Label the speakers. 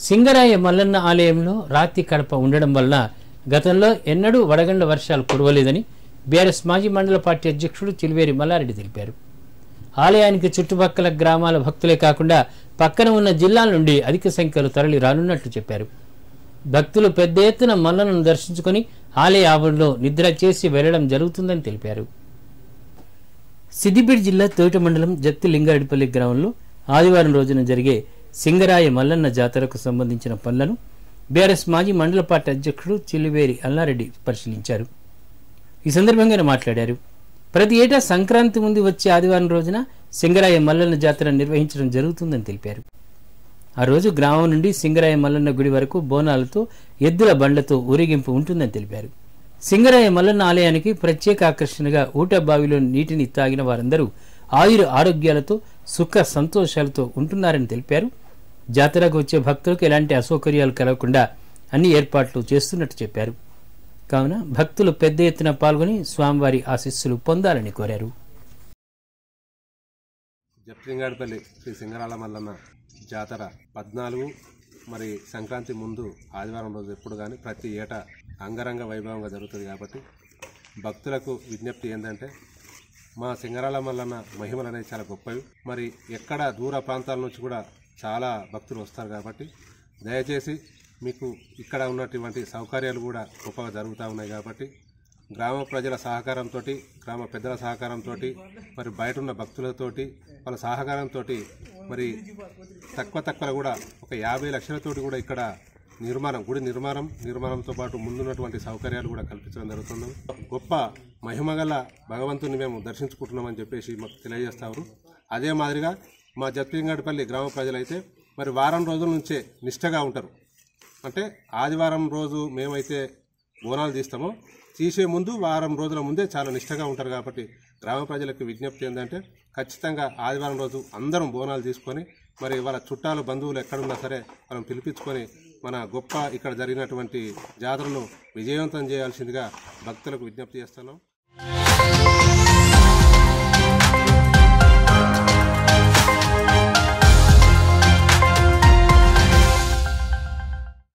Speaker 1: సింగరాయ మల్లన్న ఆలయంలో రాతి కడప ఉండడం వల్ల గతంలో ఎన్నడూ వడగండ్ల వర్షాలు కురవలేదని బీఆర్ఎస్ మాజీ మండల పార్టీ అధ్యక్షుడు చిలివేరి మల్లారెడ్డి తెలిపారు. ఆలయానికి చుట్టుపక్కల గ్రామాల భక్తులే కాకుండా పక్కన ఉన్న జిల్లాల నుండి అధిక సంఖ్యలో తరలి రానున్నట్లు చెప్పారు. భక్తులు పెద్ద ఎత్తున మల్లన్నను దర్శించుకుని ఆలయ ఆవరణలో నిద్ర చేసి వెళ్లడం జరుగుతుందని తెలిపారు. సిద్దిపేట జిల్లా తోట మండలం జత్తి లింగారెడ్డిపల్లి గ్రామంలో ఆదివారం రోజున జరిగే సింగరాయ మల్లన్న జాతరకు సంబంధించిన పనులను బీఆర్ఎస్ మాజీ మండల పార్టీ అధ్యక్షుడు చిల్లివేరి అల్లారెడ్డి పరిశీలించారు. ఈ సందర్భంగా మాట్లాడారు. ప్రతి ఏటా సంక్రాంతి ముందు వచ్చే ఆదివారం రోజున సింగరాయ మల్లన్న జాతర నిర్వహించడం జరుగుతుందని తెలిపారు. ఆ రోజు గ్రామం నుండి సింగరాయ మల్లన్న గుడి వరకు బోనాలతో ఎద్దుల బండ్లతో ఊరేగింపు ఉంటుందని తెలిపారు. సింగరాయ మల్లన్న ఆలయానికి ప్రత్యేక ఆకర్షణగా ఊట బావిలో నీటిని తాగిన వారందరూ ఆయుర ఆరోగ్యాలతో సుఖ సంతోషాలతో ఉంటున్నారని తెలిపారు. జాతరకు వచ్చే భక్తులకు ఎలాంటి అసౌకర్యాలు కలగకుండా అన్ని ఏర్పాట్లు చేస్తున్నట్టు చెప్పారు. కావున భక్తులు పెద్ద ఎత్తున పాల్గొని స్వామివారి ఆశీస్సులు పొందాలని కోరారు.
Speaker 2: జప్లింగాడిపల్లి శ్రీ సింగరాల మల్లన్న జాతర 14 మరి సంక్రాంతి ముందు ఆదివారం రోజు ఎప్పుడు కానీ ప్రతి ఏటా అంగరంగ వైభవంగా జరుగుతుంది. కాబట్టి భక్తులకు విజ్ఞప్తి ఏంటంటే మా సింగరాల మల్లన్న మహిమలు అనేవి చాలా గొప్పవి. మరి ఎక్కడ దూర ప్రాంతాల నుంచి కూడా చాలా భక్తులు వస్తారు. కాబట్టి దయచేసి మీకు ఇక్కడ ఉన్నటువంటి సౌకర్యాలు కూడా గొప్పగా జరుగుతూ ఉన్నాయి. కాబట్టి గ్రామ ప్రజల సహకారంతో, గ్రామ పెద్దల సహకారంతో, మరి బయట ఉన్న భక్తులతోటి వాళ్ళ సహకారంతో మరి తక్కువ కూడా ఒక 50 లక్షలతోటి కూడా ఇక్కడ గుడి నిర్మాణంతో పాటు ముందున్నటువంటి సౌకర్యాలు కూడా కల్పించడం జరుగుతుంది. గొప్ప మహిమగల భగవంతుని మేము దర్శించుకుంటున్నామని చెప్పేసి మాకు తెలియజేస్తారు. అదే మాదిరిగా మా జత్తింగడిపల్లి గ్రామ ప్రజలైతే మరి వారం రోజుల నుంచే నిష్టగా ఉంటారు. అంటే ఆదివారం రోజు మేమైతే బోనాలు తీస్తామో తీసే ముందు వారం రోజుల ముందే చాలా నిష్టగా ఉంటారు. కాబట్టి గ్రామ ప్రజలకు విజ్ఞప్తి ఏంటంటే ఖచ్చితంగా ఆదివారం రోజు అందరం బోనాలు తీసుకొని మరి వాళ్ళ చుట్టాలు బంధువులు ఎక్కడున్నా సరే మనం పిలిపించుకొని మన గొప్ప ఇక్కడ జరిగినటువంటి జాతరను విజయవంతం చేయాల్సిందిగా భక్తులకు విజ్ఞప్తి చేస్తున్నాం.